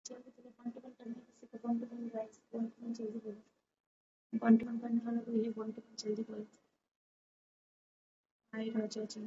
जल्दी बोलो, one two one करने किसी को one two one guys, one two one जल्दी बोलो, वन टू वन करने वाला कोई है, वन टू वन जल्दी बोलो। हाय राजा जी।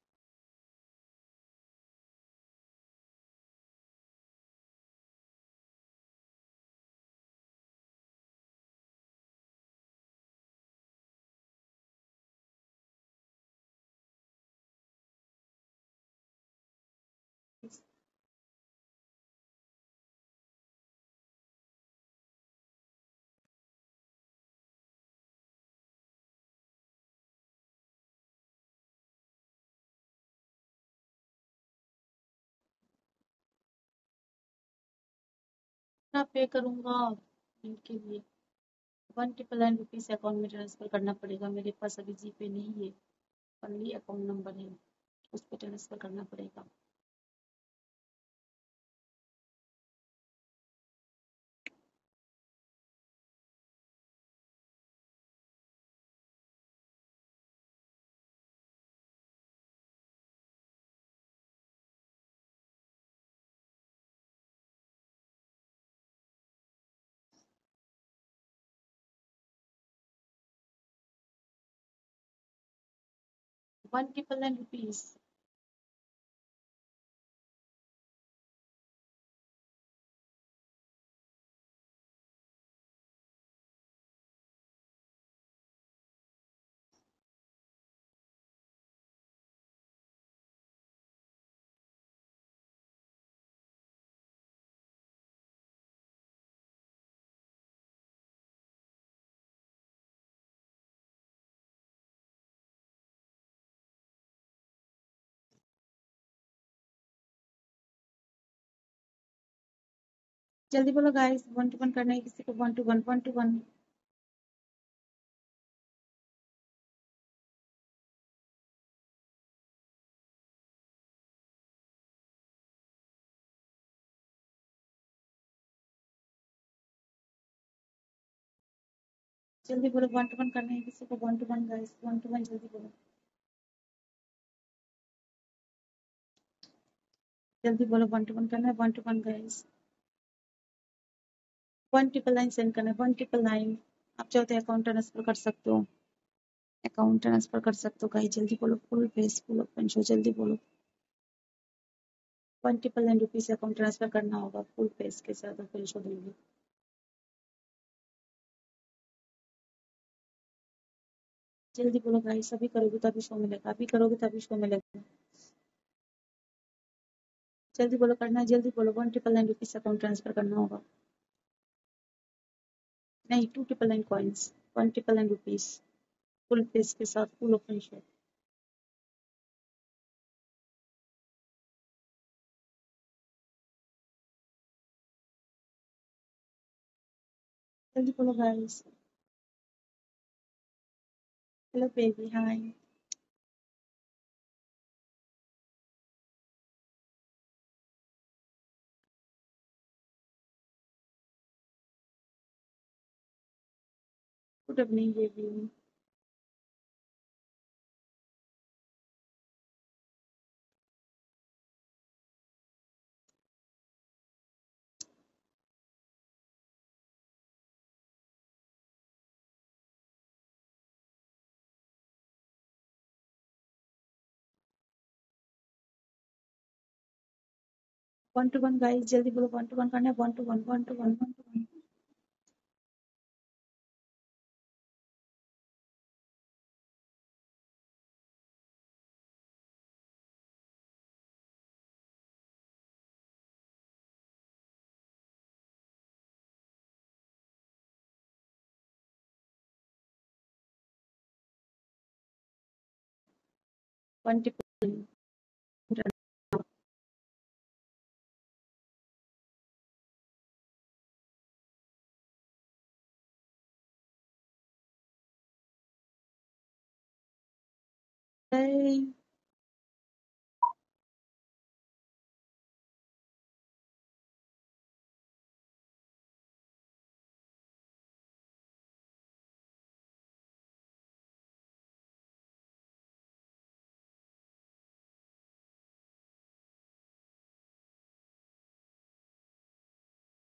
कितना पे करूंगा इनके लिए? 1,999 अकाउंट में ट्रांसफर करना पड़ेगा, मेरे पास अभी जीपे नहीं है, ओनली अकाउंट नंबर है, उस पर ट्रांसफर करना पड़ेगा। ₹1,999। जल्दी बोलो गाइस, वन टू वन करना है किसी को, one two one, one two one. जल्दी बोलो, वन टू वन करना है किसी को, one two one guys, one two one जल्दी बोलो, जल्दी बोलो, वन टू वन करना है, one two one guys. 1,999 send करना है, 1,999। आप चाहो तो अकाउंट ट्रांसफर कर सकते हो, अकाउंट ट्रांसफर कर सकते हो गाइस, जल्दी बोलो, full face full open show, जल्दी बोलो। 1,999 रुपीज अकाउंट ट्रांसफर करना होगा, फुल फेस के साथ ओपन शो देंगे। जल्दी बोलो गाइस, अभी करोगे तभी शो मिलेगा, अभी करोगे तभी शो मिलेगा। जल्दी बोलो, करना है जल्दी बोलो, 1,999 रुपीज अकाउंट ट्रांसफर करना होगा। नहीं, 2,999 कॉइन्स, 1,999 रुपीज फुल फेस के साथ फुल ओपन शो। जल्दी बोलो guys. Hello baby, hi. Good evening baby. 1 to 1 guys, जल्दी बोलो, 1 to 1 करना है, 1 to 1, 1 to 1, 1 to 1। One triple.